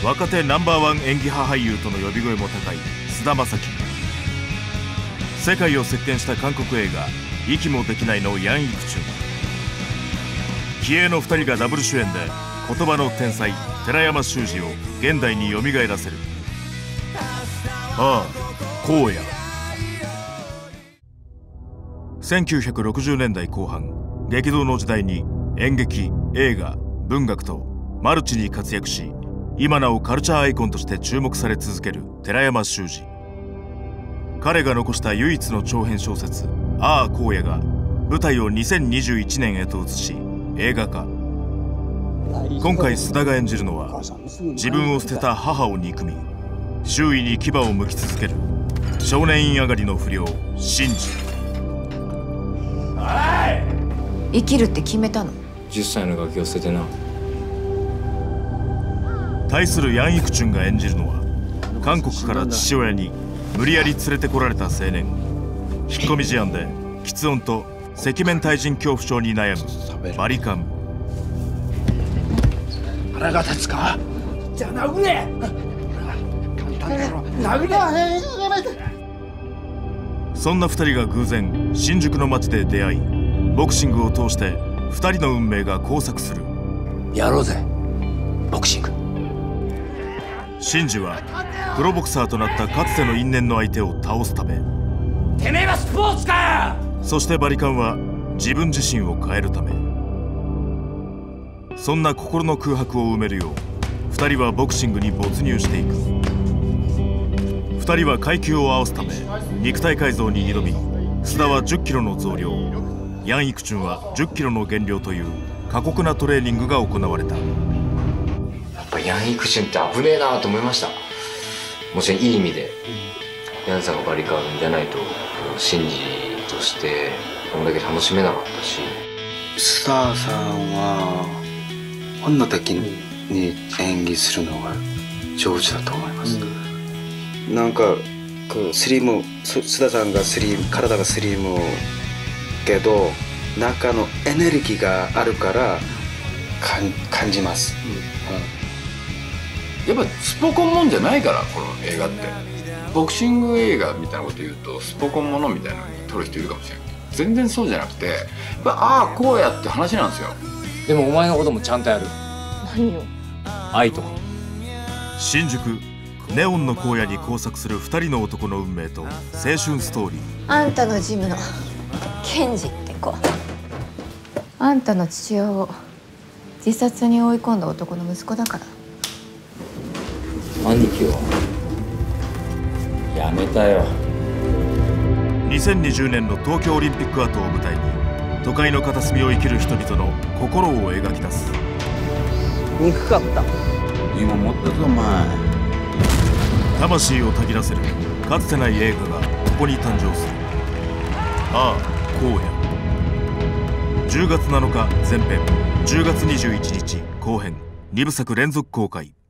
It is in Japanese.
若手ナンバーワン演技派俳優との呼び声も高い菅田将暉。世界を席巻した韓国映画「息もできない」のヤン・イクチュン。気鋭の2人がダブル主演で言葉の天才寺山修司を現代によみがえらせる。ああ荒野。1960年代後半、激動の時代に演劇、映画、文学とマルチに活躍し、今なおカルチャーアイコンとして注目され続ける寺山修司。彼が残した唯一の長編小説「ああ荒野」が舞台を2021年へと移し映画化。今回須田が演じるのは自分を捨てた母を憎み周囲に牙を向き続ける少年院上がりの不良シンジ。 生きるって決めたの 10歳のガキを捨ててな。 対するヤン・イクチュンが演じるのは韓国から父親に無理やり連れてこられた青年。引っ込み思案で喫音と赤面対人恐怖症に悩むバリカン。 腹が立つか？じゃあ殴れ！簡単だろ。殴れ！ そんな2人が偶然新宿の街で出会い、ボクシングを通して2人の運命が交錯する。 やろうぜボクシング。 シンジはプロボクサーとなったかつての因縁の相手を倒すため、 てめえはスポーツかよ！ そしてバリカンは自分自身を変えるため。そんな心の空白を埋めるよう2人はボクシングに没入していく。2人は階級を合わすため肉体改造に挑み、須田は10キロの増量、ヤン・イクチュンは10キロの減量という過酷なトレーニングが行われた。 やっぱヤン・イクチュンって危ねえなと思いました。もちろんいい意味で、ヤンさんがバリカンじゃないとシンジとしてこんだけ楽しめなかったし。 須田さんは本能的に演技するのが上手だと思います。なんかスリム、須田さんが体がスリムけど中のエネルギーがあるから感じます。 やっぱスポコンもんじゃないから、この映画って。ボクシング映画みたいなこと言うとスポコンものみたいなのに撮る人いるかもしれないけど、全然そうじゃなくて、やっぱああこうやって話なんですよ。 でもお前のこともちゃんとやる。 何よ愛とか。 新宿ネオンの荒野に交錯する2人の男の運命と青春ストーリー。 あんたのジムのケンジって子、あんたの父親を自殺に追い込んだ男の息子だから。 兄貴はやめたよ。 2020年の東京オリンピック跡を舞台に都会の片隅を生きる人々の心を描き出す。 憎かった。 今持ったぞお前。 魂をたぎらせるかつてない映画がここに誕生する。ああ荒野。10月7日前編、10月21日後編、2部作連続公開。